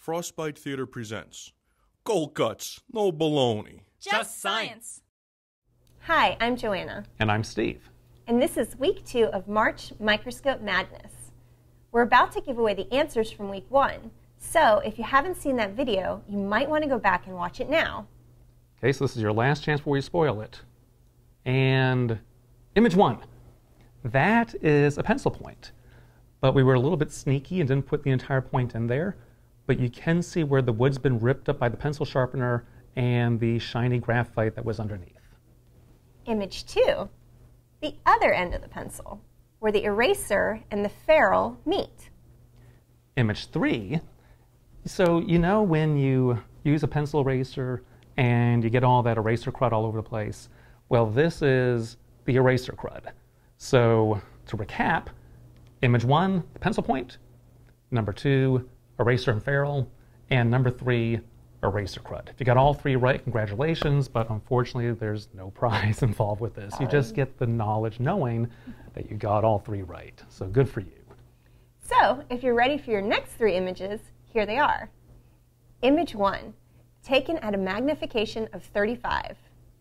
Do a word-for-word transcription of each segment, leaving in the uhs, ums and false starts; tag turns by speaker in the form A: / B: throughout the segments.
A: Frostbite Theater presents Cold Cuts, no baloney.
B: Just science.
C: Hi, I'm Joanna.
D: And I'm Steve.
C: And this is week two of March Microscope Madness. We're about to give away the answers from week one, so if you haven't seen that video, you might want to go back and watch it now.
D: Okay, so this is your last chance before you spoil it. And image one. That is a pencil point. But we were a little bit sneaky and didn't put the entire point in there. But you can see where the wood's been ripped up by the pencil sharpener and the shiny graphite that was underneath.
C: Image two. The other end of the pencil, where the eraser and the ferrule meet.
D: Image three. So you know when you use a pencil eraser and you get all that eraser crud all over the place? Well, this is the eraser crud. So to recap, image one, the pencil point. Number two, eraser and ferrule. And number three, eraser crud. If you got all three right, congratulations, but unfortunately there's no prize involved with this. You just get the knowledge knowing that you got all three right. So good for you.
C: So if you're ready for your next three images, here they are. Image one, taken at a magnification of thirty-five.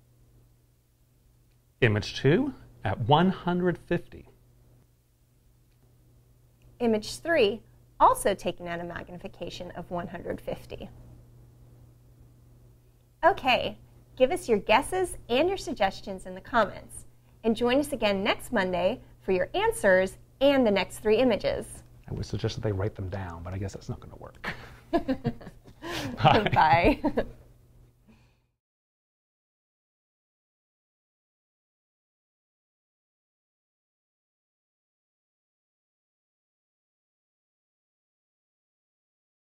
D: Image two, at one hundred fifty.
C: Image three, also taken at a magnification of one hundred fifty. Okay, give us your guesses and your suggestions in the comments. And join us again next Monday for your answers and the next three images.
D: I would suggest that they write them down, but I guess that's not going to work.
C: Bye. Bye.